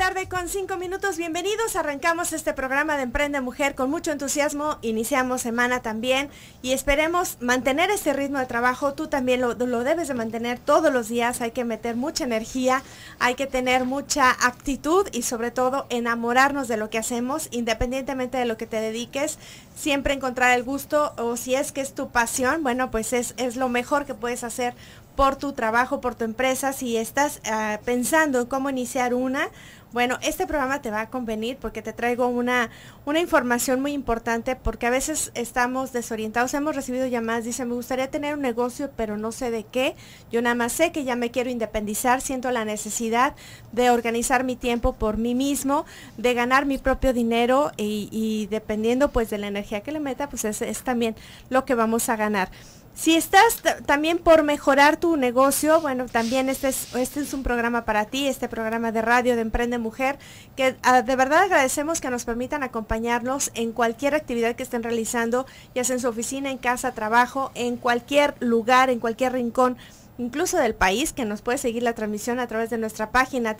tarde con 5 minutos, bienvenidos, arrancamos este programa de Emprende Mujer con mucho entusiasmo, iniciamos semana también y esperemos mantener este ritmo de trabajo, tú también lo debes de mantener todos los días, hay que meter mucha energía, hay que tener mucha actitud y sobre todo enamorarnos de lo que hacemos, independientemente de lo que te dediques, siempre encontrar el gusto o si es que es tu pasión, bueno pues es lo mejor que puedes hacer por tu trabajo, por tu empresa. Si estás pensando en cómo iniciar una, bueno, este programa te va a convenir porque te traigo una información muy importante, porque a veces estamos desorientados, hemos recibido llamadas, dicen, me gustaría tener un negocio, pero no sé de qué, yo nada más sé que ya me quiero independizar, siento la necesidad de organizar mi tiempo por mí mismo, de ganar mi propio dinero y dependiendo pues de la energía que le meta, pues es también lo que vamos a ganar. Si estás también por mejorar tu negocio, bueno, también este es un programa para ti, este programa de radio de Emprende Mujer, que de verdad agradecemos que nos permitan acompañarnos en cualquier actividad que estén realizando, ya sea en su oficina, en casa, trabajo, en cualquier lugar, en cualquier rincón, incluso del país, que nos puede seguir la transmisión a través de nuestra página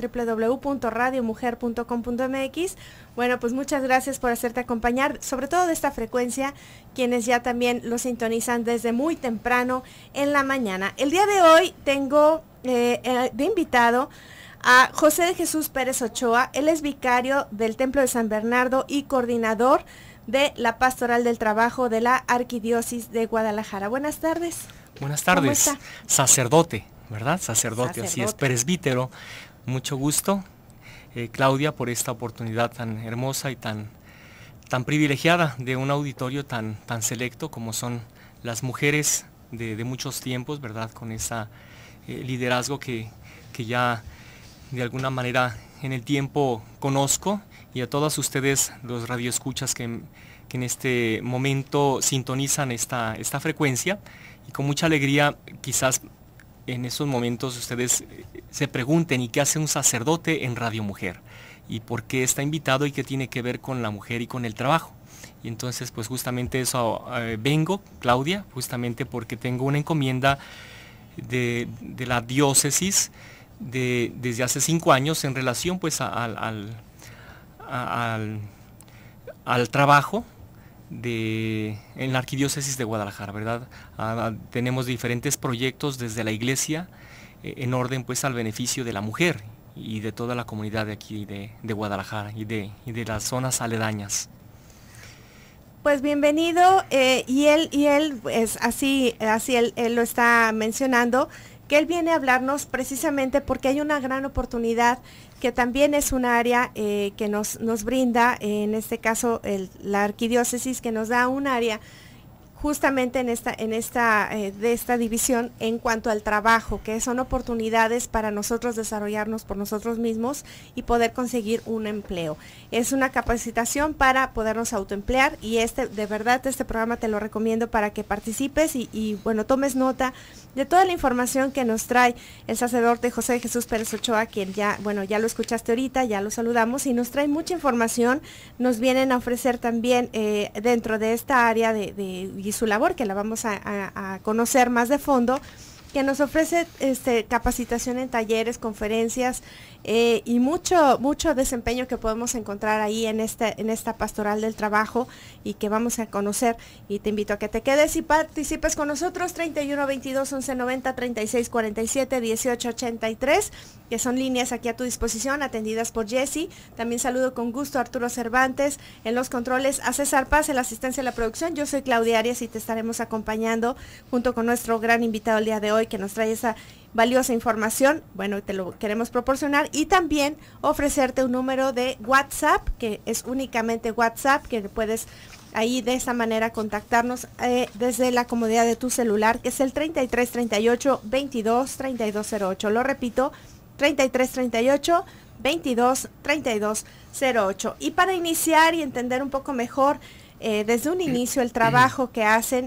www.radiomujer.com.mx. Bueno, pues muchas gracias por hacerte acompañar, sobre todo de esta frecuencia, quienes ya también lo sintonizan desde muy temprano en la mañana. El día de hoy tengo de invitado a José de Jesús Pérez Ochoa. Él es vicario del Templo de San Bernardo y coordinador de la Pastoral del Trabajo de la Arquidiócesis de Guadalajara. Buenas tardes. Buenas tardes. Sacerdote, ¿verdad? Sacerdote, así es, presbítero. Mucho gusto, Claudia, por esta oportunidad tan hermosa y tan privilegiada de un auditorio tan selecto como son las mujeres de muchos tiempos, ¿verdad? Con ese liderazgo que ya de alguna manera en el tiempo conozco, y a todas ustedes, los radioescuchas que en este momento sintonizan esta frecuencia, y con mucha alegría quizás en esos momentos ustedes se pregunten, ¿y qué hace un sacerdote en Radio Mujer? ¿Y por qué está invitado y qué tiene que ver con la mujer y con el trabajo? Y entonces pues justamente eso vengo, Claudia, justamente porque tengo una encomienda de la diócesis desde hace 5 años en relación pues al trabajo en la Arquidiócesis de Guadalajara, ¿verdad? Tenemos diferentes proyectos desde la iglesia en orden pues al beneficio de la mujer y de toda la comunidad de aquí de Guadalajara y de las zonas aledañas. Pues bienvenido, y él pues así él lo está mencionando, que él viene a hablarnos precisamente porque hay una gran oportunidad que también es un área que nos brinda, en este caso la arquidiócesis, que nos da un área justamente de esta división en cuanto al trabajo, que son oportunidades para nosotros desarrollarnos por nosotros mismos y poder conseguir un empleo. Es una capacitación para podernos autoemplear, y de verdad este programa te lo recomiendo para que participes y bueno, tomes nota de toda la información que nos trae el sacerdote José de Jesús Pérez Ochoa, quien ya lo escuchaste ahorita, ya lo saludamos, y nos trae mucha información. Nos vienen a ofrecer también dentro de esta área y su labor, que la vamos a conocer más de fondo, que nos ofrece capacitación en talleres, conferencias y mucho desempeño que podemos encontrar ahí en esta pastoral del trabajo y que vamos a conocer. Y te invito a que te quedes y participes con nosotros. 31 22 11 90 36 47 18 83, que son líneas aquí a tu disposición, atendidas por Jessy. También saludo con gusto a Arturo Cervantes en los controles, a César Paz en la asistencia de la producción. Yo soy Claudia Arias y te estaremos acompañando junto con nuestro gran invitado el día de hoy, que nos trae esa valiosa información. Bueno, te lo queremos proporcionar y también ofrecerte un número de WhatsApp, que es únicamente WhatsApp, que puedes ahí de esa manera contactarnos desde la comodidad de tu celular, que es el 33 38 22 32 08. Lo repito, 33 38 22 32 08. Y para iniciar y entender un poco mejor desde un inicio el trabajo que hacen,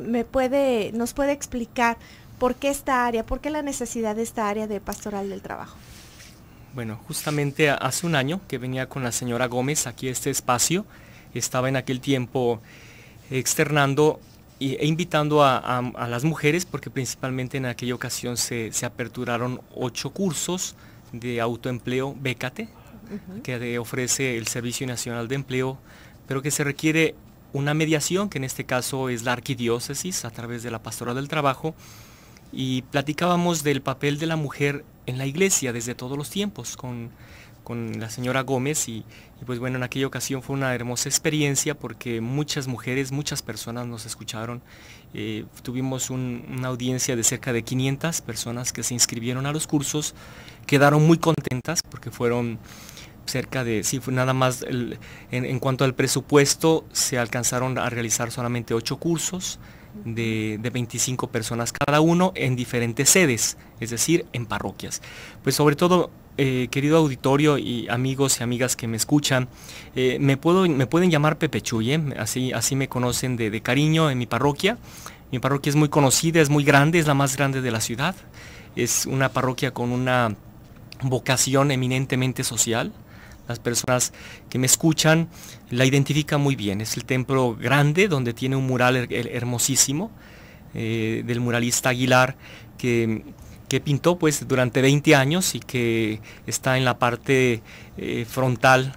nos puede explicar ¿por qué esta área? ¿Por qué la necesidad de esta área de pastoral del trabajo? Bueno, justamente hace un año que venía con la señora Gómez aquí a este espacio, estaba en aquel tiempo externando e invitando a las mujeres, porque principalmente en aquella ocasión se aperturaron 8 cursos de autoempleo Bécate, que ofrece el Servicio Nacional de Empleo, pero que se requiere una mediación, que en este caso es la arquidiócesis a través de la Pastoral del Trabajo, y platicábamos del papel de la mujer en la iglesia desde todos los tiempos con la señora Gómez y pues bueno, en aquella ocasión fue una hermosa experiencia porque muchas mujeres, muchas personas nos escucharon. Tuvimos una audiencia de cerca de 500 personas que se inscribieron a los cursos, quedaron muy contentas porque fueron cerca de, sí, fue nada más, en cuanto al presupuesto, se alcanzaron a realizar solamente 8 cursos de 25 personas cada uno en diferentes sedes, es decir, en parroquias. Pues sobre todo, querido auditorio y amigos y amigas que me escuchan, me pueden llamar Pepe Chuy, así me conocen de cariño en mi parroquia. Mi parroquia es muy conocida, es muy grande, es la más grande de la ciudad. Es una parroquia con una vocación eminentemente social. Las personas que me escuchan la identifican muy bien. Es el templo grande donde tiene un mural hermosísimo del muralista Aguilar que pintó pues durante 20 años y que está en la parte frontal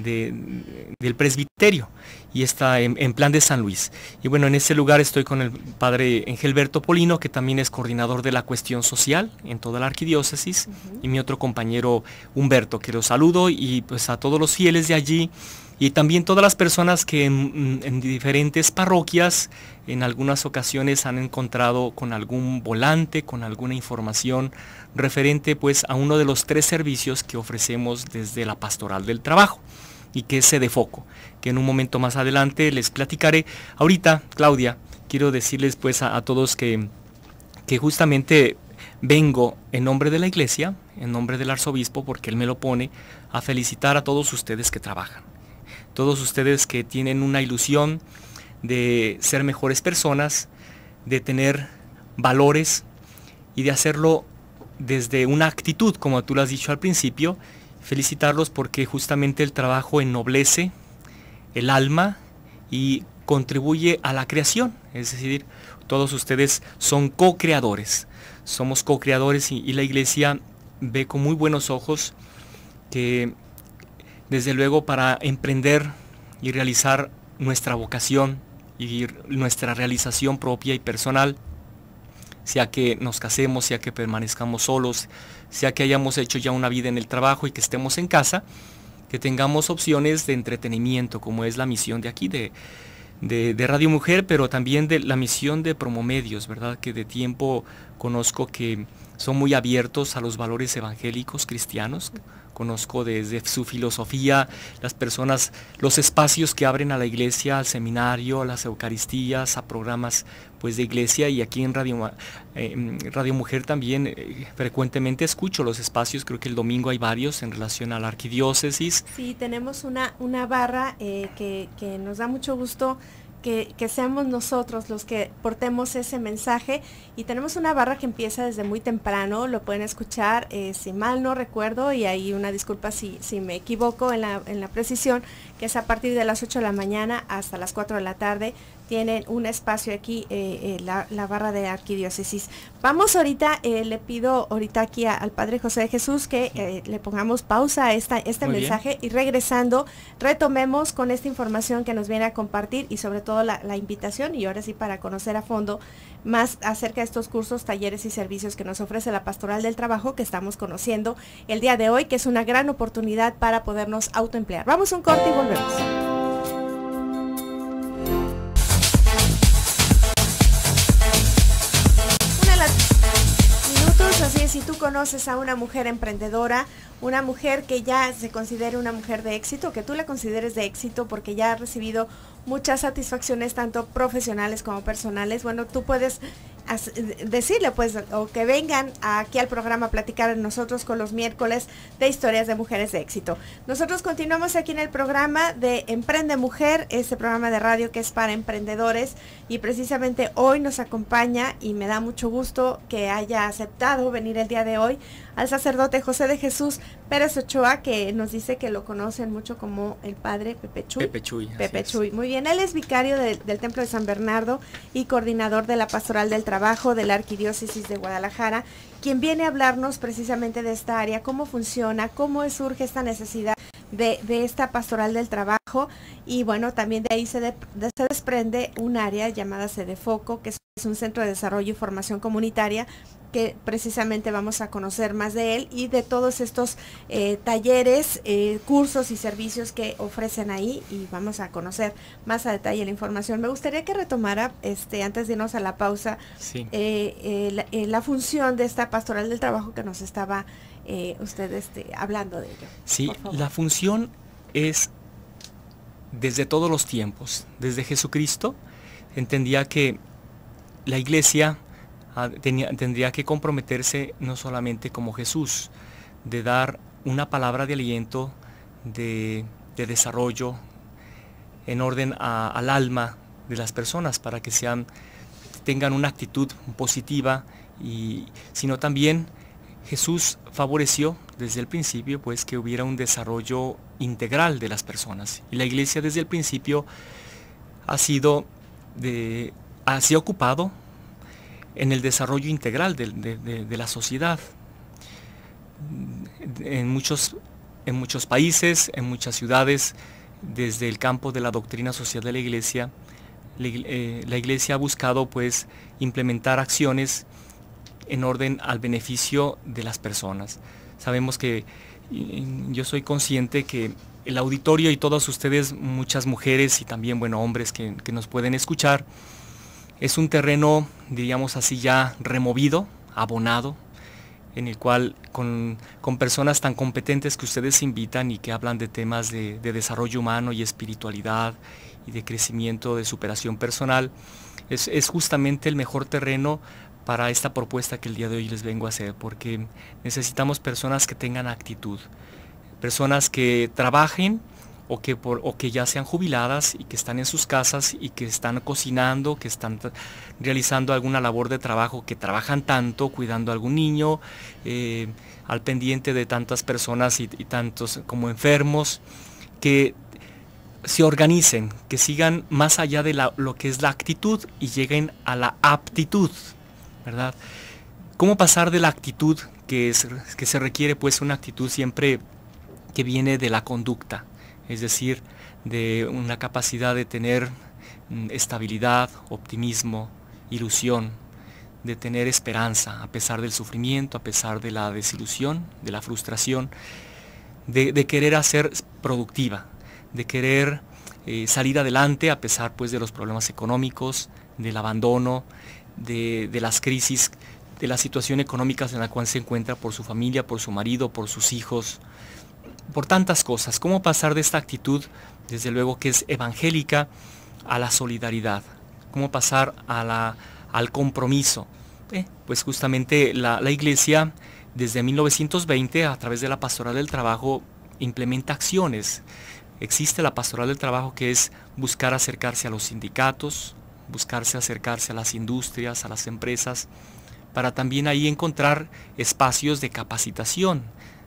del presbiterio y está en plan de San Luis. Y bueno, en ese lugar estoy con el padre Engelberto Polino, que también es coordinador de la cuestión social en toda la arquidiócesis, y mi otro compañero Humberto, que los saludo, y pues a todos los fieles de allí, y también todas las personas que en diferentes parroquias en algunas ocasiones han encontrado con algún volante, con alguna información referente pues a uno de los 3 servicios que ofrecemos desde la Pastoral del Trabajo, y que es Sedefoco, que en un momento más adelante les platicaré. Ahorita, Claudia, quiero decirles pues a todos que justamente vengo en nombre de la Iglesia, en nombre del arzobispo, porque él me lo pone, a felicitar a todos ustedes que trabajan. Todos ustedes que tienen una ilusión de ser mejores personas, de tener valores y de hacerlo desde una actitud, como tú lo has dicho al principio. Felicitarlos porque justamente el trabajo ennoblece el alma y contribuye a la creación. Es decir, todos ustedes son co-creadores. Somos co-creadores y la Iglesia ve con muy buenos ojos que desde luego para emprender y realizar nuestra vocación y nuestra realización propia y personal, sea que nos casemos, sea que permanezcamos solos, sea que hayamos hecho ya una vida en el trabajo y que estemos en casa, que tengamos opciones de entretenimiento, como es la misión de aquí, de Radio Mujer, pero también de la misión de Promomedios, ¿verdad? Que de tiempo conozco que son muy abiertos a los valores evangélicos cristianos. Conozco desde su filosofía, las personas, los espacios que abren a la iglesia, al seminario, a las eucaristías, a programas pues de iglesia, y aquí en Radio Mujer también frecuentemente escucho los espacios. Creo que el domingo hay varios en relación a la arquidiócesis. Sí, tenemos una barra que nos da mucho gusto que seamos nosotros los que portemos ese mensaje, y tenemos una barra que empieza desde muy temprano, lo pueden escuchar, si mal no recuerdo, y ahí una disculpa si me equivoco en la precisión, que es a partir de las 8 de la mañana hasta las 4 de la tarde, tienen un espacio aquí, la barra de arquidiócesis. Vamos ahorita, le pido ahorita aquí al Padre José de Jesús que le pongamos pausa a este mensaje, y regresando retomemos con esta información que nos viene a compartir, y sobre todo la invitación, y ahora sí para conocer a fondo más acerca de estos cursos, talleres y servicios que nos ofrece la Pastoral del Trabajo, que estamos conociendo el día de hoy, que es una gran oportunidad para podernos autoemplear. Vamos a un corte y volvemos. Así es, si tú conoces a una mujer emprendedora, una mujer que ya se considere una mujer de éxito, que tú la consideres de éxito porque ya ha recibido muchas satisfacciones tanto profesionales como personales, bueno, tú puedes decirle pues, o que vengan aquí al programa a platicar en nosotros con los miércoles de historias de mujeres de éxito. Nosotros continuamos aquí en el programa de Emprende Mujer, este programa de radio que es para emprendedores, y precisamente hoy nos acompaña, y me da mucho gusto que haya aceptado venir el día de hoy, al sacerdote José de Jesús Pérez Ochoa, que nos dice que lo conocen mucho como el padre Pepe Chuy. Pepe Chuy, muy bien. Él es vicario del Templo de San Bernardo y coordinador de la Pastoral del Trabajo de la Arquidiócesis de Guadalajara, quien viene a hablarnos precisamente de esta área, cómo funciona, cómo surge esta necesidad de esta Pastoral del Trabajo, y bueno, también de ahí se desprende un área llamada Cedefoco, que es un centro de desarrollo y formación comunitaria, que precisamente vamos a conocer más de él y de todos estos talleres, cursos y servicios que ofrecen ahí, y vamos a conocer más a detalle la información. Me gustaría que retomara, antes de irnos a la pausa, sí, la función de esta Pastoral del Trabajo que nos estaba usted hablando de ello. Sí, la función es desde todos los tiempos. Desde Jesucristo entendía que la Iglesia tendría que comprometerse no solamente como Jesús, de dar una palabra de aliento, de desarrollo en orden al alma de las personas, para que tengan una actitud positiva, sino también Jesús favoreció desde el principio pues que hubiera un desarrollo integral de las personas, y la Iglesia desde el principio ha sido ocupado en el desarrollo integral de la sociedad. En muchos países, en muchas ciudades, desde el campo de la doctrina social de la Iglesia, la Iglesia ha buscado pues implementar acciones en orden al beneficio de las personas. Sabemos que yo soy consciente que el auditorio y todas ustedes, muchas mujeres y también hombres que nos pueden escuchar, es un terreno, diríamos así, ya removido, abonado, en el cual con personas tan competentes que ustedes invitan y que hablan de temas de desarrollo humano y espiritualidad y de crecimiento, de superación personal, es justamente el mejor terreno para esta propuesta que el día de hoy les vengo a hacer, porque necesitamos personas que tengan actitud, personas que trabajen o que ya sean jubiladas y que están en sus casas y que están cocinando, que están realizando alguna labor de trabajo, que trabajan tanto, cuidando a algún niño, al pendiente de tantas personas y tantos como enfermos, que se organicen, que sigan más allá de lo que es la actitud y lleguen a la aptitud, ¿verdad? ¿Cómo pasar de la actitud, que se requiere pues una actitud siempre que viene de la conducta? Es decir, de una capacidad de tener estabilidad, optimismo, ilusión, de tener esperanza a pesar del sufrimiento, a pesar de la desilusión, de la frustración, de querer hacer productiva, de querer salir adelante a pesar pues de los problemas económicos, del abandono, de las crisis, de la situación económica en la cual se encuentra por su familia, por su marido, por sus hijos, por tantas cosas. ¿Cómo pasar de esta actitud, desde luego que es evangélica, a la solidaridad? ¿Cómo pasar al compromiso? Pues justamente la Iglesia desde 1920 a través de la Pastoral del Trabajo implementa acciones. Existe la Pastoral del Trabajo, que es buscar acercarse a los sindicatos, acercarse a las industrias, a las empresas, para también ahí encontrar espacios de capacitación,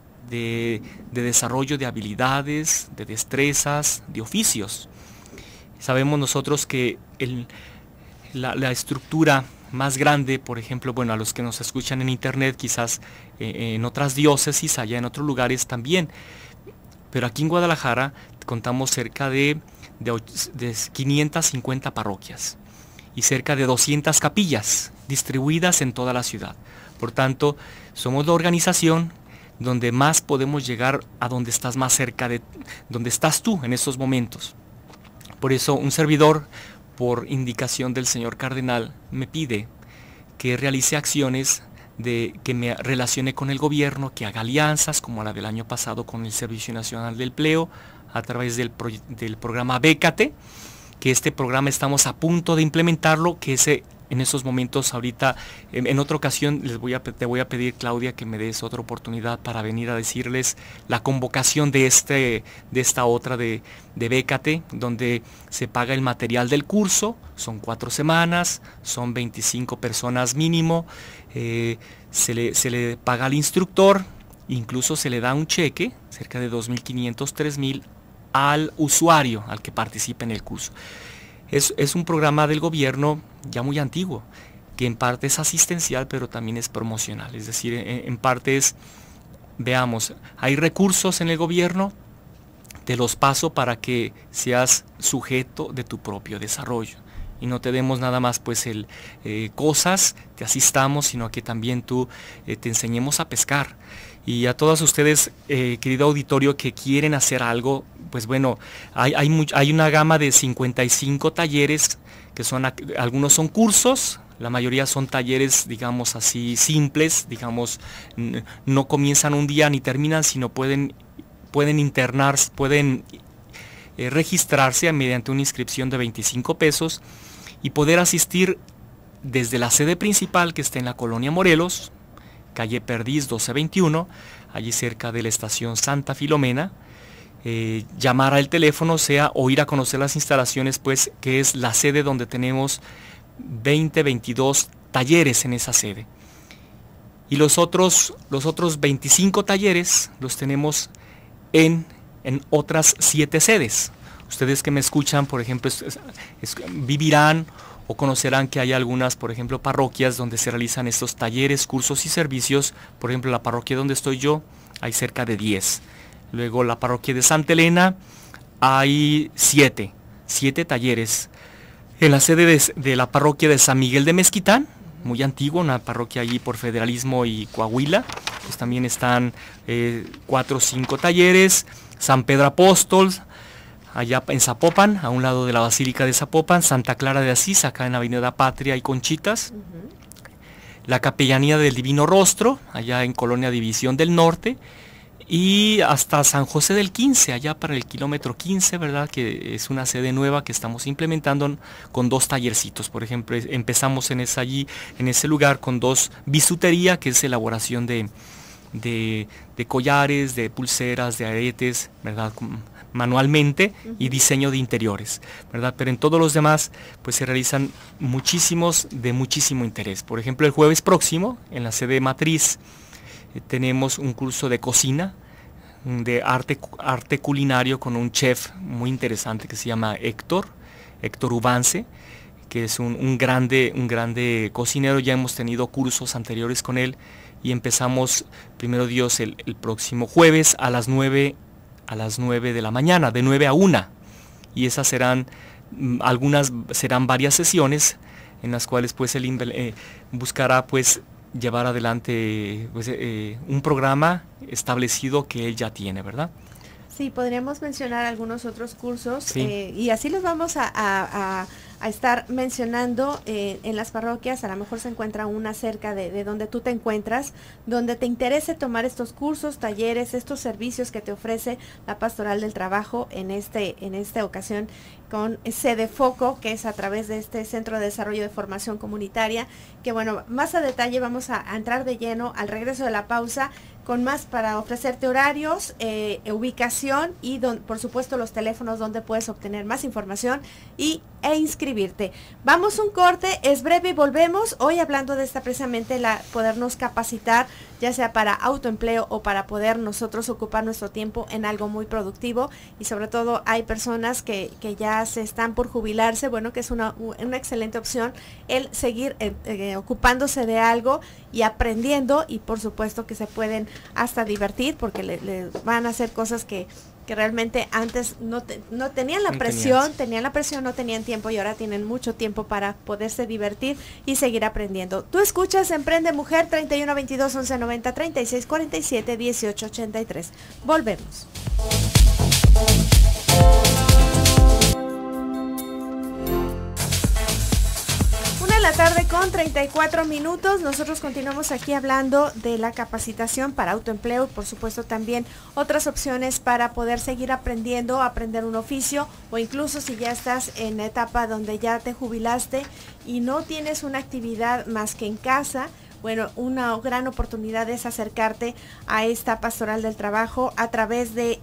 de desarrollo de habilidades, de destrezas, de oficios. Sabemos nosotros que la estructura más grande, por ejemplo, a los que nos escuchan en internet, quizás en otras diócesis, allá en otros lugares también, pero aquí en Guadalajara contamos cerca de 550 parroquias y cerca de 200 capillas distribuidas en toda la ciudad. Por tanto, somos la organización donde más podemos llegar a donde estás más cerca de donde estás tú en estos momentos. Por eso un servidor, por indicación del señor cardenal, me pide que realice acciones que me relacione con el gobierno, que haga alianzas como la del año pasado con el Servicio Nacional del Empleo a través del programa Bécate, que este programa estamos a punto de implementarlo, que en esos momentos ahorita, en otra ocasión te voy a pedir, Claudia, que me des otra oportunidad para venir a decirles la convocación de esta otra de Bécate, donde se paga el material del curso, son 4 semanas, son 25 personas mínimo, se le paga al instructor incluso se le da un cheque, cerca de 2.500, 3.000, al usuario, al que participe en el curso. Es un programa del gobierno ya muy antiguo, que en parte es asistencial, pero también es promocional. Es decir, en parte es, veamos, hay recursos en el gobierno, te los paso para que seas sujeto de tu propio desarrollo. Y no te demos nada más pues cosas, te asistamos, sino que también te enseñemos a pescar. Y a todos ustedes, querido auditorio, que quieren hacer algo, pues bueno, hay una gama de 55 talleres, que algunos son cursos, la mayoría son talleres, digamos así, simples, digamos, no comienzan un día ni terminan, sino pueden internarse, pueden registrarse mediante una inscripción de 25 pesos y poder asistir desde la sede principal, que está en la colonia Morelos, calle Perdiz 1221, allí cerca de la estación Santa Filomena, llamar al teléfono, o ir a conocer las instalaciones, pues, que es la sede donde tenemos 22 talleres en esa sede. Y los otros 25 talleres los tenemos en otras 7 sedes. Ustedes que me escuchan, por ejemplo, vivirán o conocerán que hay algunas, por ejemplo, parroquias donde se realizan estos talleres, cursos y servicios. Por ejemplo, la parroquia donde estoy yo, hay cerca de 10. Luego la parroquia de Santa Elena, hay 7 talleres. En la sede de la parroquia de San Miguel de Mezquitán, muy antigua, una parroquia allí por Federalismo y Coahuila, pues también están 4 o 5 talleres. San Pedro Apóstol, allá en Zapopan, a un lado de la Basílica de Zapopan. Santa Clara de Asís, acá en Avenida Patria y Conchitas. La Capellanía del Divino Rostro, allá en Colonia División del Norte. Y hasta San José del 15, allá para el kilómetro 15, ¿verdad? Que es una sede nueva que estamos implementando con 2 tallercitos. Por ejemplo, empezamos en ese lugar con 2 bisutería, que es elaboración de collares, de pulseras, de aretes, ¿verdad? Manualmente, y diseño de interiores, ¿verdad? Pero en todos los demás pues se realizan muchísimos de muchísimo interés. Por ejemplo, el jueves próximo en la sede matriz tenemos un curso de cocina, de arte culinario, con un chef muy interesante que se llama Héctor Ubance, que es un grande cocinero. Ya hemos tenido cursos anteriores con él y empezamos, primero Dios, el próximo jueves a las 9 de la mañana, de 9 a 1. Y esas serán varias sesiones en las cuales pues él buscará pues llevar adelante pues, un programa establecido que él ya tiene, ¿verdad? Sí, podríamos mencionar algunos otros cursos, sí. Y así los vamos a estar mencionando en las parroquias. A lo mejor se encuentra una cerca de donde tú te encuentras, donde te interese tomar estos cursos, talleres, estos servicios que te ofrece la Pastoral del Trabajo en esta ocasión con sede Foco, que es a través de este Centro de Desarrollo de Formación Comunitaria, que bueno, más a detalle vamos a entrar de lleno al regreso de la pausa, con más para ofrecerte horarios, ubicación y por supuesto los teléfonos donde puedes obtener más información e inscribirte. Vamos un corte, es breve y volvemos. Hoy hablando de precisamente podernos capacitar, ya sea para autoempleo o para poder nosotros ocupar nuestro tiempo en algo muy productivo, y sobre todo hay personas que ya se están por jubilarse, bueno, que es una excelente opción el seguir ocupándose de algo y aprendiendo, y por supuesto que se pueden hasta divertir porque le van a hacer cosas que realmente antes no tenían la presión, no tenían tiempo, y ahora tienen mucho tiempo para poderse divertir y seguir aprendiendo. Tú escuchas Emprende Mujer, 31 22 11 90 36 47 18 83. Volvemos. La tarde con 34 minutos. Nosotros continuamos aquí hablando de la capacitación para autoempleo, por supuesto también otras opciones para poder seguir aprendiendo, aprender un oficio, o incluso si ya estás en la etapa donde ya te jubilaste y no tienes una actividad más que en casa, bueno, una gran oportunidad es acercarte a esta pastoral del trabajo a través de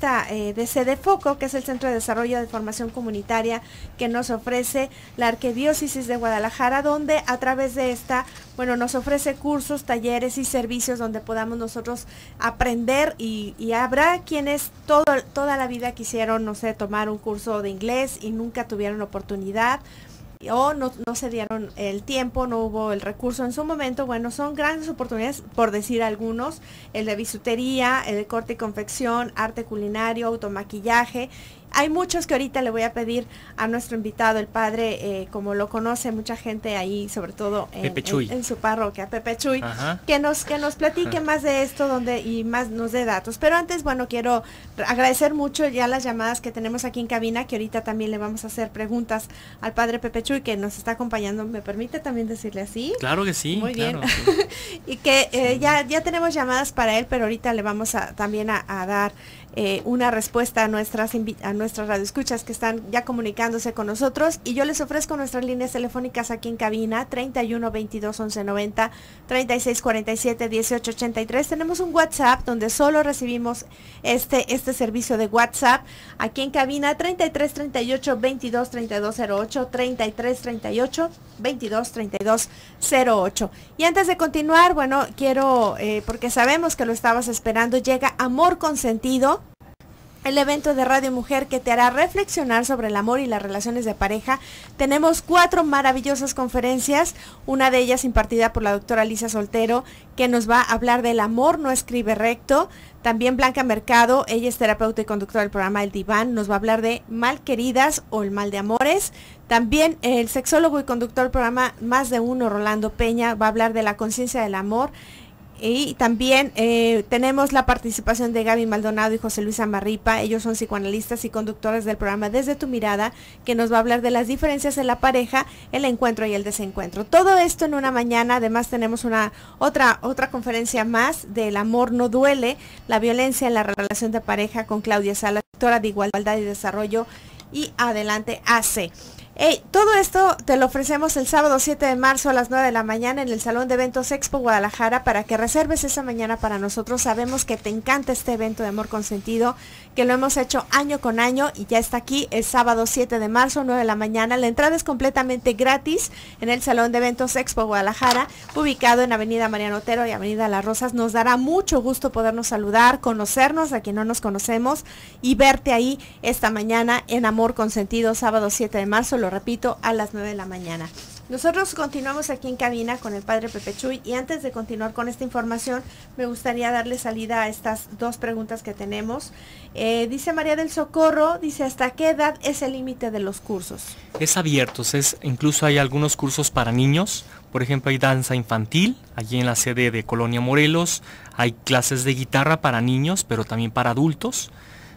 CDFOCO, que es el Centro de Desarrollo de Formación Comunitaria que nos ofrece la Arquidiócesis de Guadalajara, donde a través de esta, bueno, nos ofrece cursos, talleres y servicios donde podamos nosotros aprender y habrá quienes toda la vida quisieron, no sé, tomar un curso de inglés y nunca tuvieron oportunidad o no se dieron el tiempo, no hubo el recurso en su momento. Bueno, son grandes oportunidades, por decir algunos, el de bisutería, el de corte y confección, arte culinario, automaquillaje. Hay muchos que ahorita le voy a pedir a nuestro invitado, el padre, como lo conoce mucha gente ahí, sobre todo en su parroquia, Pepe Chuy, que nos platique más de esto y más nos dé datos. Pero antes, bueno, quiero agradecer mucho ya las llamadas que tenemos aquí en cabina, que ahorita también le vamos a hacer preguntas al padre Pepe Chuy, que nos está acompañando. ¿Me permite también decirle así? Claro que sí. Muy bien. Claro, sí. Y que ya tenemos llamadas para él, pero ahorita le vamos también a dar una respuesta a nuestras radioescuchas que están ya comunicándose con nosotros, y yo les ofrezco nuestras líneas telefónicas aquí en cabina: 31 22 11 90, 36 47 18 83. Tenemos un WhatsApp donde solo recibimos este servicio de WhatsApp aquí en cabina: 33 38 22 32 08, 33 38 22 32 08. Y antes de continuar, bueno, quiero, porque sabemos que lo estabas esperando, llega Amor Consentido, el evento de Radio Mujer que te hará reflexionar sobre el amor y las relaciones de pareja. Tenemos 4 maravillosas conferencias, una de ellas impartida por la doctora Lisa Soltero, que nos va a hablar del amor no escribe recto. También Blanca Mercado, ella es terapeuta y conductora del programa El Diván, nos va a hablar de Malqueridas o el mal de amores. También el sexólogo y conductor del programa Más de Uno, Rolando Peña, va a hablar de la conciencia del amor. Y también tenemos la participación de Gaby Maldonado y José Luis Amarripa. Ellos son psicoanalistas y conductores del programa Desde tu Mirada, que nos va a hablar de las diferencias en la pareja, el encuentro y el desencuentro. Todo esto en una mañana. Además tenemos otra conferencia más del amor no duele, la violencia en la relación de pareja, con Claudia Salas, directora de Igualdad y Desarrollo y Adelante AC. Todo esto te lo ofrecemos el sábado 7 de marzo a las 9 de la mañana en el Salón de Eventos Expo Guadalajara, para que reserves esa mañana para nosotros. Sabemos que te encanta este evento de Amor Consentido, que lo hemos hecho año con año, y ya está aquí el sábado 7 de marzo, 9 de la mañana. La entrada es completamente gratis en el Salón de Eventos Expo Guadalajara, ubicado en Avenida Mariano Otero y Avenida Las Rosas. Nos dará mucho gusto podernos saludar, conocernos a quien no nos conocemos y verte ahí esta mañana en Amor Consentido, sábado 7 de marzo. Lo repito, a las 9 de la mañana. Nosotros continuamos aquí en cabina con el padre Pepe Chuy, y antes de continuar con esta información, me gustaría darle salida a estas 2 preguntas que tenemos. Dice María del Socorro, dice: ¿hasta qué edad es el límite de los cursos? Es abierto, incluso hay algunos cursos para niños. Por ejemplo, hay danza infantil, allí en la sede de Colonia Morelos. Hay clases de guitarra para niños, pero también para adultos.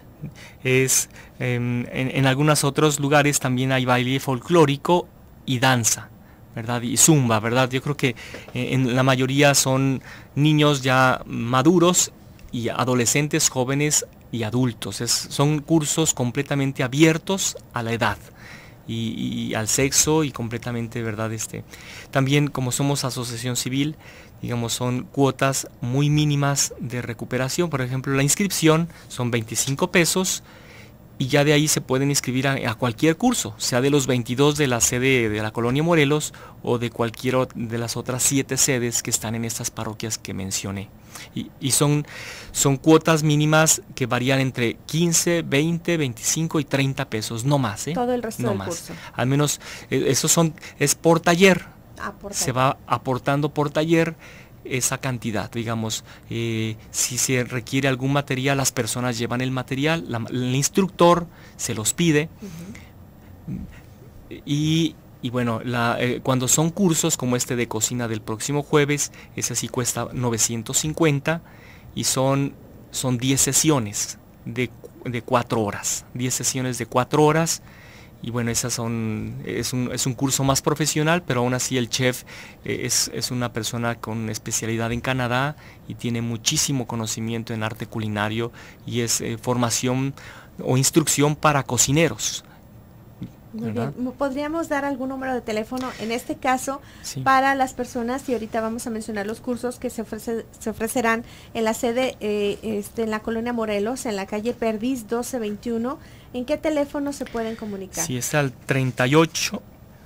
En algunos otros lugares también hay baile folclórico y danza, ¿verdad? Y zumba, ¿verdad? Yo creo que en la mayoría son niños ya maduros y adolescentes, jóvenes y adultos. Son cursos completamente abiertos a la edad y al sexo, y completamente, ¿verdad? También, como somos asociación civil, digamos, son cuotas muy mínimas de recuperación. Por ejemplo, la inscripción son 25 pesos y ya de ahí se pueden inscribir a cualquier curso, sea de los 22 de la sede de la Colonia Morelos o de cualquiera de las otras 7 sedes que están en estas parroquias que mencioné. Y son cuotas mínimas que varían entre 15, 20, 25 y 30 pesos, no más. Todo el resto no del más. curso. Al menos es por taller. Por se va aportando por taller esa cantidad. Digamos, si se requiere algún material, las personas llevan el material, el instructor se los pide. Y bueno, cuando son cursos como este de cocina del próximo jueves, ese sí cuesta 950, y son 10 sesiones de 4 horas. 10 sesiones de 4 horas. Y bueno, es un curso más profesional, pero aún así el chef es una persona con especialidad en Canadá y tiene muchísimo conocimiento en arte culinario, y es formación o instrucción para cocineros. Muy bien. ¿Podríamos dar algún número de teléfono en este caso Sí. para las personas? Y ahorita vamos a mencionar los cursos que se ofrecerán en la sede, en la colonia Morelos, en la calle Perdiz 1221. ¿En qué teléfono se pueden comunicar? Sí, es al 38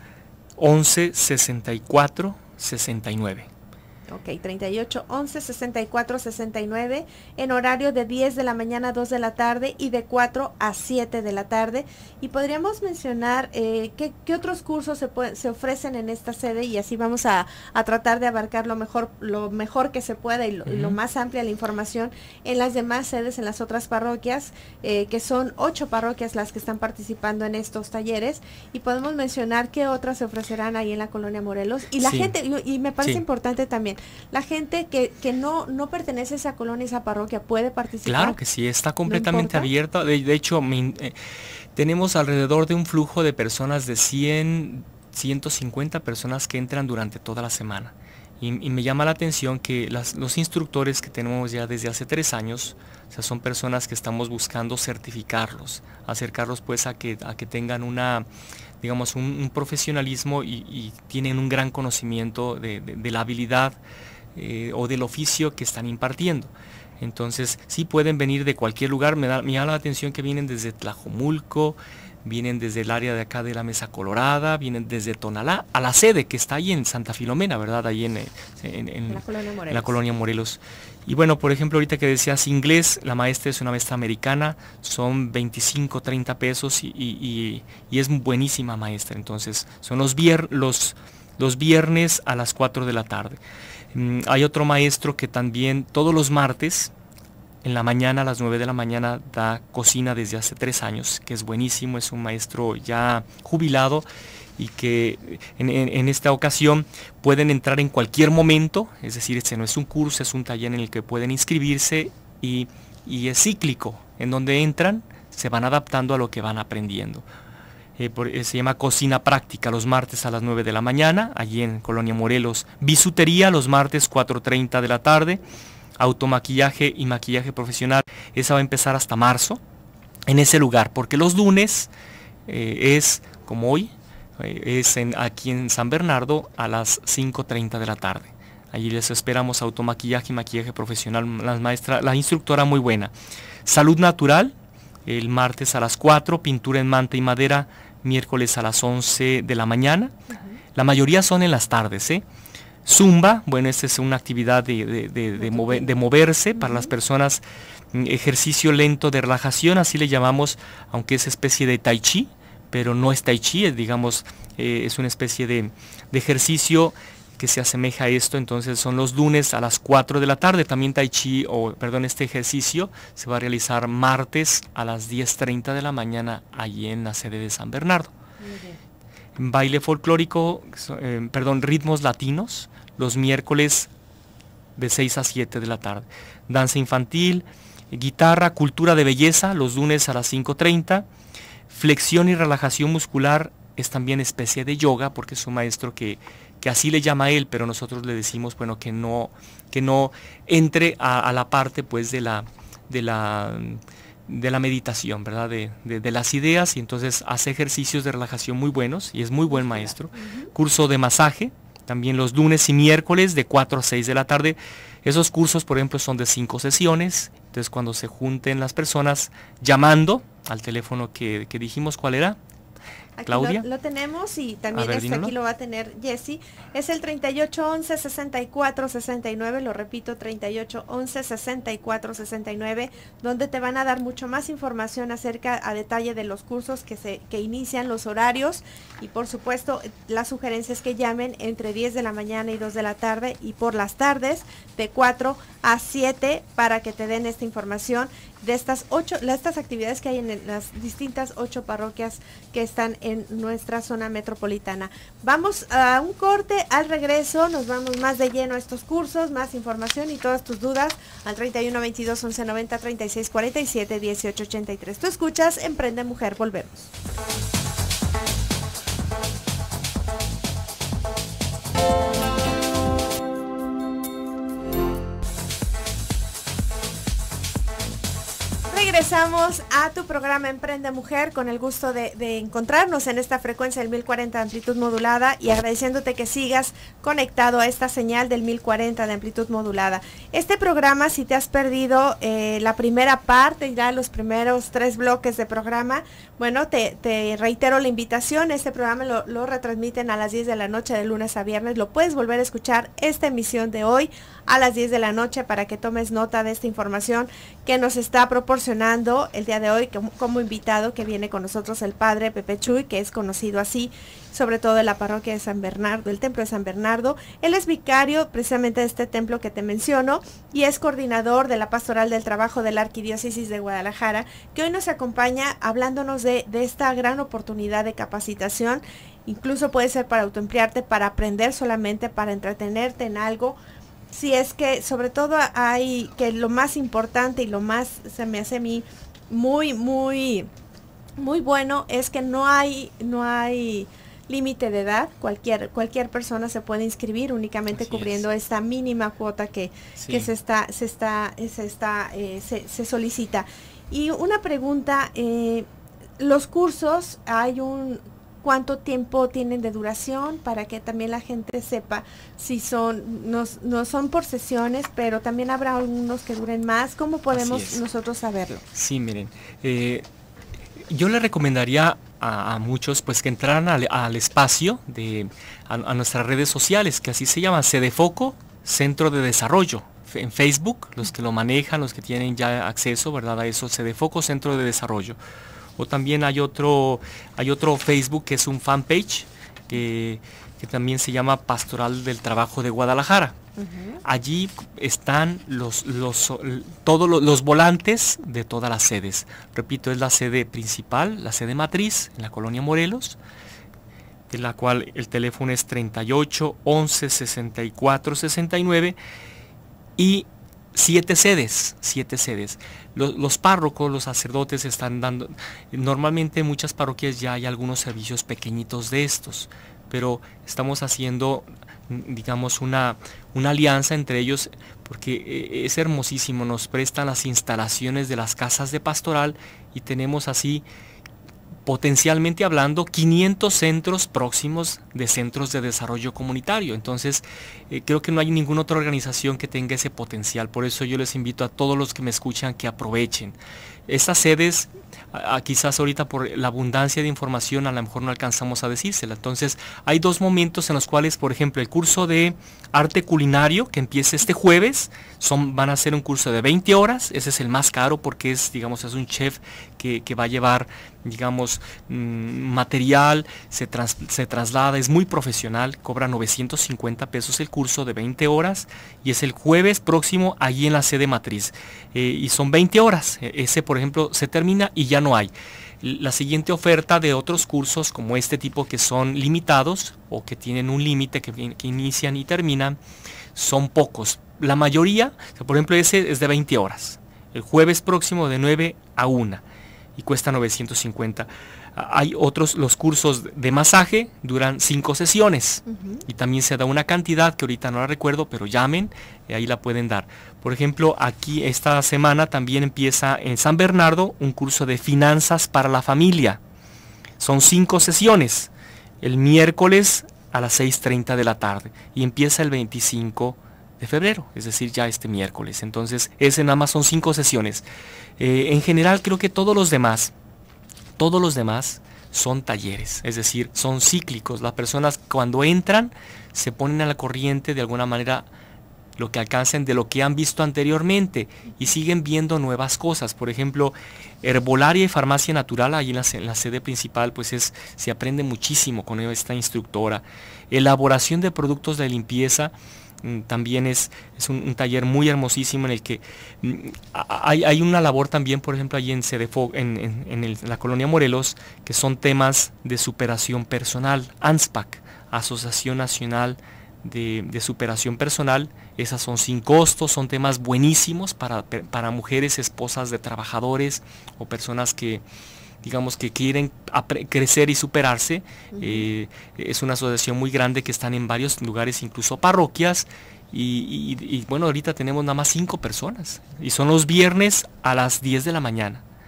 11 64 69. Ok, 38 11 64 69, en horario de 10 de la mañana a 2 de la tarde y de 4 a 7 de la tarde. Y podríamos mencionar qué otros cursos se ofrecen en esta sede, y así vamos a tratar de abarcar lo mejor que se pueda y lo más amplia la información en las demás sedes, en las otras parroquias, que son 8 parroquias las que están participando en estos talleres, y podemos mencionar qué otras se ofrecerán ahí en la colonia Morelos. Y la gente, y me parece importante también, la gente que no pertenece a esa colonia, esa parroquia, ¿puede participar? Claro que sí, está completamente abierta. De hecho, tenemos alrededor de un flujo de personas de 100, 150 personas que entran durante toda la semana. Y me llama la atención que los instructores que tenemos ya desde hace 3 años, o sea, son personas que estamos buscando certificarlos, acercarlos pues a que tengan digamos, un profesionalismo y tienen un gran conocimiento de la habilidad o del oficio que están impartiendo. Entonces sí pueden venir de cualquier lugar. Me llama la atención que vienen desde Tlajomulco, vienen desde el área de acá de la Mesa Colorada, vienen desde Tonalá a la sede que está ahí en Santa Filomena, ¿verdad? Ahí en la colonia Morelos. Y bueno, por ejemplo, ahorita que decías inglés, la maestra es una maestra americana, son 25, 30 pesos y es buenísima maestra. Entonces son los viernes a las 4 de la tarde. Hay otro maestro que también todos los martes en la mañana, a las 9 de la mañana, da cocina desde hace 3 años, que es buenísimo, es un maestro ya jubilado y que en esta ocasión pueden entrar en cualquier momento, es decir, este no es un curso, es un taller en el que pueden inscribirse y es cíclico, en donde entran, se van adaptando a lo que van aprendiendo. Se llama Cocina Práctica los martes a las 9 de la mañana, allí en Colonia Morelos. Bisutería los martes 4:30 de la tarde. Automaquillaje y maquillaje profesional, esa va a empezar hasta marzo en ese lugar, porque los lunes es como hoy, aquí en San Bernardo a las 5:30 de la tarde. Allí les esperamos automaquillaje y maquillaje profesional, la instructora muy buena. Salud natural, el martes a las 4, pintura en manta y madera, miércoles a las 11 de la mañana. La mayoría son en las tardes, Zumba, bueno, esta es una actividad de moverse para las personas, ejercicio lento de relajación, así le llamamos, aunque es especie de tai chi, pero no es tai chi, es una especie de ejercicio que se asemeja a esto. Entonces son los lunes a las 4 de la tarde, también tai chi, este ejercicio se va a realizar martes a las 10:30 de la mañana allí en la sede de San Bernardo. Muy bien. Baile folclórico, ritmos latinos, los miércoles de 6 a 7 de la tarde. Danza infantil, guitarra, cultura de belleza, los lunes a las 5:30. Flexión y relajación muscular es también especie de yoga, porque es un maestro que así le llama él, pero nosotros le decimos, bueno, que no entre a la parte pues de la meditación, ¿verdad? De las ideas, y entonces hace ejercicios de relajación muy buenos y es muy buen maestro. Curso de masaje, también los lunes y miércoles de 4 a 6 de la tarde. Esos cursos, por ejemplo, son de 5 sesiones. Entonces, cuando se junten las personas llamando al teléfono que dijimos, ¿cuál era? Aquí Claudia. Lo tenemos, y también aquí lo va a tener Jessy. Es el 38 11 64 69, lo repito, 38 11 64 69, donde te van a dar mucho más información acerca a detalle de los cursos que inician, los horarios, y por supuesto las sugerencias que llamen entre 10 de la mañana y 2 de la tarde, y por las tardes de 4 a 7 para que te den esta información de estas actividades que hay en las distintas 8 parroquias que están en nuestra zona metropolitana. Vamos a un corte, al regreso nos vamos más de lleno a estos cursos, más información y todas tus dudas al 31 22 11 90 36 47 18 83. Tú escuchas Emprende Mujer, volvemos. Regresamos a tu programa Emprende Mujer con el gusto de encontrarnos en esta frecuencia del 1040 de amplitud modulada y agradeciéndote que sigas conectado a esta señal del 1040 de amplitud modulada. Este programa, si te has perdido la primera parte, ya los primeros 3 bloques de programa, bueno, te reitero la invitación. Este programa lo retransmiten a las 10 de la noche de lunes a viernes. Lo puedes volver a escuchar esta emisión de hoy a las 10 de la noche para que tomes nota de esta información que nos está proporcionando el día de hoy como invitado, que viene con nosotros el padre Pepe Chuy, que es conocido así, sobre todo en la parroquia de San Bernardo, el templo de San Bernardo. Él es vicario precisamente de este templo que te menciono y es coordinador de la Pastoral del Trabajo de la Arquidiócesis de Guadalajara, que hoy nos acompaña hablándonos de esta gran oportunidad de capacitación. Incluso puede ser para autoemplearte, para aprender solamente, para entretenerte en algo. Si es que sobre todo hay que lo más importante y lo más se me hace a mí muy bueno es que no hay límite de edad. Cualquier persona se puede inscribir únicamente cubriendo esta mínima cuota que se solicita. Y una pregunta, los cursos, ¿cuánto tiempo tienen de duración? Para que también la gente sepa si no son por sesiones, pero también habrá algunos que duren más. ¿Cómo podemos nosotros saberlo? Sí, miren, yo le recomendaría a muchos pues que entraran al espacio a nuestras redes sociales, que así se llama, CDFoco, Centro de Desarrollo. En Facebook, los que lo manejan, los que tienen ya acceso, ¿verdad?, a eso, CDFoco, Centro de Desarrollo. O también hay otro Facebook que es un fanpage que también se llama Pastoral del Trabajo de Guadalajara. Allí están todos los volantes de todas las sedes. Repito, es la sede principal, la sede matriz en la colonia Morelos, de la cual el teléfono es 38 11 64 69 y 7 sedes. Los párrocos, los sacerdotes están dando, normalmente en muchas parroquias ya hay algunos servicios pequeñitos de estos, pero estamos haciendo, digamos, una alianza entre ellos, porque es hermosísimo, nos prestan las instalaciones de las casas de pastoral y tenemos así, potencialmente hablando, 500 centros próximos de centros de desarrollo comunitario. Entonces, creo que no hay ninguna otra organización que tenga ese potencial. Por eso yo les invito a todos los que me escuchan que aprovechen. Estas sedes, quizás ahorita por la abundancia de información a lo mejor no alcanzamos a decírsela. Entonces, hay 2 momentos en los cuales, por ejemplo, el curso de arte culinario que empieza este jueves, van a ser un curso de 20 horas, ese es el más caro porque es un chef que va a llevar, digamos, material, se traslada, es muy profesional, cobra 950 pesos el curso de 20 horas y es el jueves próximo allí en la sede matriz, y son 20 horas, ese por ejemplo se termina y ya no hay. La siguiente oferta de otros cursos como este tipo que son limitados o que tienen un límite que inician y terminan, son pocos. La mayoría, por ejemplo ese es de 20 horas, el jueves próximo de 9 a 1 y cuesta 950. Hay otros, los cursos de masaje duran 5 sesiones y también se da una cantidad que ahorita no la recuerdo, pero llamen, ahí la pueden dar. Por ejemplo, aquí esta semana también empieza en San Bernardo un curso de finanzas para la familia. Son 5 sesiones, el miércoles a las 6:30 de la tarde y empieza el 25 de febrero, es decir, ya este miércoles. Entonces, ese nada más son 5 sesiones. En general, creo que todos los demás son talleres, es decir, son cíclicos. Las personas cuando entran se ponen a la corriente de alguna manera lo que alcancen de lo que han visto anteriormente y siguen viendo nuevas cosas. Por ejemplo, herbolaria y farmacia natural, ahí en la sede principal, pues se aprende muchísimo con esta instructora. Elaboración de productos de limpieza, también es un taller muy hermosísimo en el que hay una labor también, por ejemplo, allí en CDFoco, en la colonia Morelos, que son temas de superación personal, ANSPAC, Asociación Nacional de Superación Personal. Esas son sin costo, son temas buenísimos para mujeres, esposas de trabajadores o personas que, digamos, que quieren crecer y superarse. Es una asociación muy grande que están en varios lugares, incluso parroquias, y bueno, ahorita tenemos nada más 5 personas y son los viernes a las 10 de la mañana.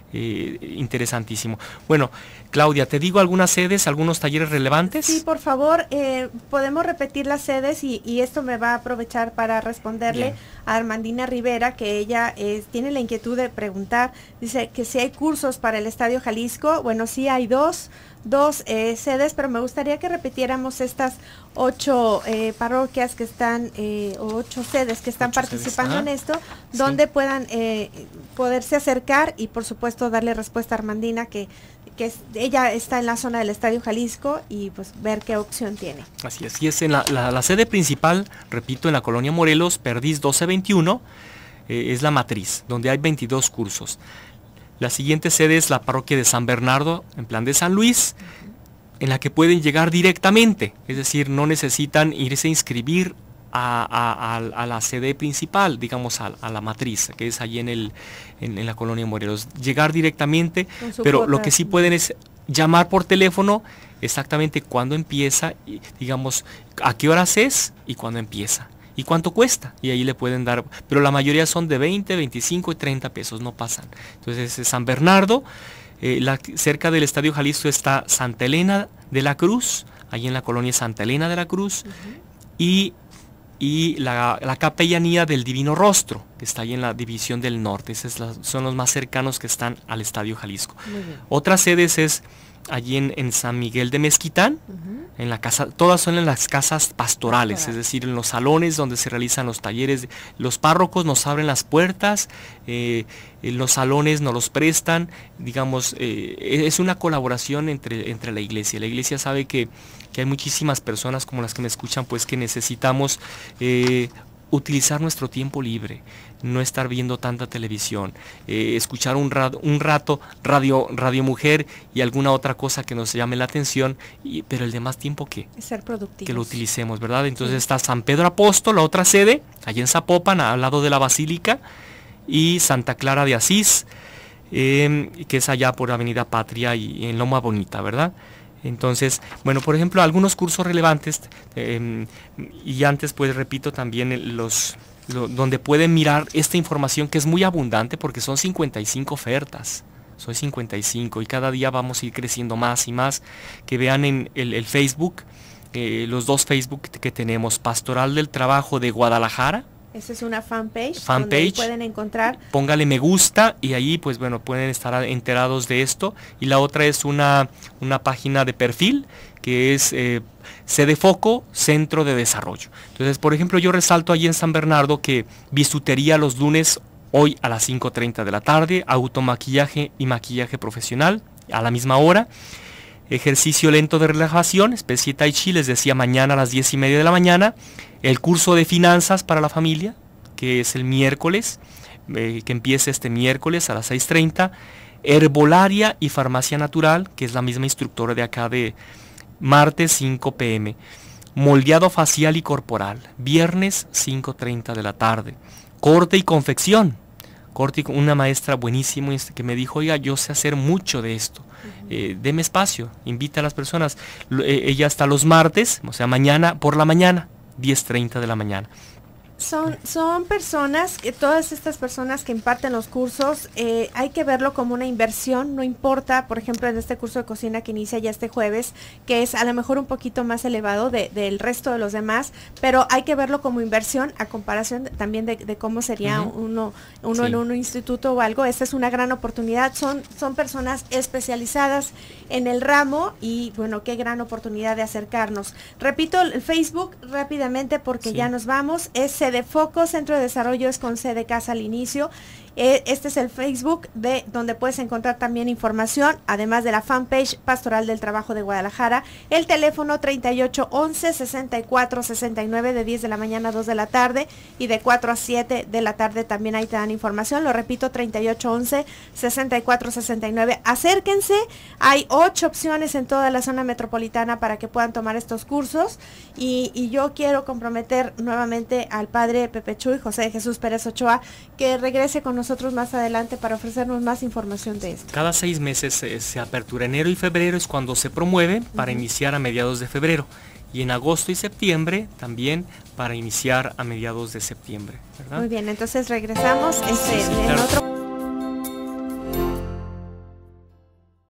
interesantísimo. Bueno, Claudia, te digo algunas sedes, algunos talleres relevantes. Sí, por favor, podemos repetir las sedes y esto me va a aprovechar para responderle Bien. a Armandina Rivera, que ella tiene la inquietud de preguntar, dice que si hay cursos para el Estadio Jalisco. Bueno, sí hay dos sedes, pero me gustaría que repitiéramos estas 8 parroquias que están, o 8 sedes que están participando en esto, donde puedan poderse acercar y por supuesto darle respuesta a Armandina, que ella está en la zona del Estadio Jalisco, y pues ver qué opción tiene. Así es, y es en la sede principal, repito, en la colonia Morelos, Perdiz 1221, es la matriz, donde hay 22 cursos. La siguiente sede es la parroquia de San Bernardo, en Plan de San Luis, en la que pueden llegar directamente, es decir, no necesitan irse a inscribir a la sede principal, digamos a la matriz, que es allí en la colonia Morelos. Llegar directamente, pero lo que sí pueden es llamar por teléfono exactamente cuándo empieza, y, digamos, a qué horas es y cuándo empieza. ¿Y cuánto cuesta? Y ahí le pueden dar, pero la mayoría son de 20, 25 y 30 pesos, no pasan. Entonces, San Bernardo, cerca del Estadio Jalisco está Santa Elena de la Cruz, ahí en la colonia Santa Elena de la Cruz, y la Capellanía del Divino Rostro, que está ahí en la División del Norte. Son los más cercanos que están al Estadio Jalisco. Otras sedes es allí en San Miguel de Mezquitán, en la casa, todas son en las casas pastorales, es decir, en los salones donde se realizan los talleres. Los párrocos nos abren las puertas, los salones nos los prestan, digamos, es una colaboración entre la iglesia. La iglesia sabe que hay muchísimas personas como las que me escuchan, pues que necesitamos utilizar nuestro tiempo libre, no estar viendo tanta televisión, escuchar un rato Radio Mujer y alguna otra cosa que nos llame la atención, pero el demás tiempo que ser productivos, que lo utilicemos, ¿verdad? Entonces está San Pedro Apóstol, la otra sede, allá en Zapopan, al lado de la Basílica, y Santa Clara de Asís, que es allá por Avenida Patria y en Loma Bonita, ¿verdad? Entonces, bueno, por ejemplo, algunos cursos relevantes, y antes pues repito también donde pueden mirar esta información, que es muy abundante porque son 55 ofertas, son 55 y cada día vamos a ir creciendo más y más. Que vean en el Facebook, los dos Facebook que tenemos, Pastoral del Trabajo de Guadalajara. Esa es una fanpage donde pueden encontrar. Póngale me gusta y ahí pues bueno pueden estar enterados de esto. Y la otra es una página de perfil que es CDFOCO, Centro de Desarrollo. Entonces, por ejemplo, yo resalto allí en San Bernardo que bisutería los lunes, hoy a las 5:30 de la tarde, automaquillaje y maquillaje profesional a la misma hora. Ejercicio lento de relajación, especie Tai Chi, les decía, mañana a las 10:30 de la mañana. El curso de finanzas para la familia, que es el miércoles, que empieza este miércoles a las 6:30. Herbolaria y farmacia natural, que es la misma instructora de acá, de martes 5 p.m. Moldeado facial y corporal, viernes 5:30 de la tarde. Corte y confección. Una maestra buenísima que me dijo, oiga, yo sé hacer mucho de esto. Deme espacio, invita a las personas. Ella está los martes, o sea, mañana por la mañana, 10:30 de la mañana. Son personas, todas estas personas que imparten los cursos, hay que verlo como una inversión, no importa, por ejemplo, en este curso de cocina que inicia ya este jueves, que es a lo mejor un poquito más elevado del resto de los demás, pero hay que verlo como inversión a comparación también de cómo sería uno sí, en un instituto o algo. Esta es una gran oportunidad, son personas especializadas en el ramo y bueno, qué gran oportunidad de acercarnos. Repito, el Facebook rápidamente porque ya nos vamos, es CDFOCO, Centro de Desarrollo, es con C de casa al inicio. Este es el Facebook donde puedes encontrar también información, además de la fanpage Pastoral del Trabajo de Guadalajara. El teléfono 3811-6469, de 10 de la mañana a 2 de la tarde y de 4 a 7 de la tarde también ahí te dan información. Lo repito, 3811-6469. Acérquense, hay 8 opciones en toda la zona metropolitana para que puedan tomar estos cursos y yo quiero comprometer nuevamente al padre Pepe Chuy, José de Jesús Pérez Ochoa, que regrese con nosotros más adelante para ofrecernos más información de esto. Cada 6 meses se apertura. Enero y febrero es cuando se promueve para iniciar a mediados de febrero, y en agosto y septiembre también para iniciar a mediados de septiembre, ¿verdad? Muy bien, entonces regresamos claro. en otro